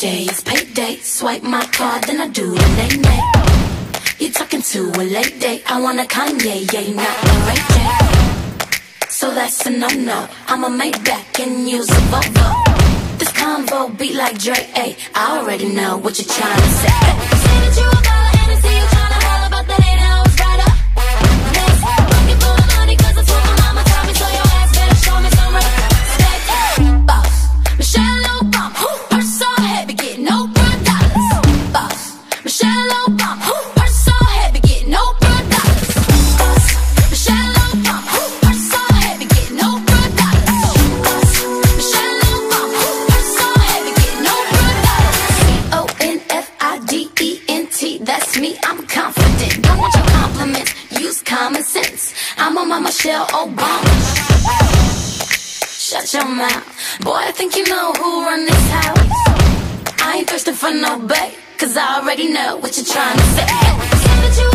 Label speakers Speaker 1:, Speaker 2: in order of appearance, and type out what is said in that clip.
Speaker 1: birthday, it's payday. Swipe my card, then I do the nay-nay. You talking to a late date. I want a Kanye, yeah, not a Ray J. So that's a no-no. I'm a Maybach and use a Volvo. This convo beat like Drake, ayy. I already know what you're trying to say. Say that you a baller and I see you trying to holler about that 8 hours right up next. Pocket full of money cause that's what my mama taught me. So your ass better show me some respect. Boss, Michelle Obama, purse so heavy, get no $1. Boss, Michelle Obama, purse so heavy, get no $1. Boss, Michelle Obama, purse so heavy, get no $1. Boss, Michelle Obama, purse so heavy, get no $1. CONFIDENT, that's me, I'm confident. Don't want your compliments, use common sense. I'm on my Michelle Obama. Shut your mouth, boy, I think you know who run this house. I ain't thirsting for no bae, cause I already know what you're trying to say. Say that you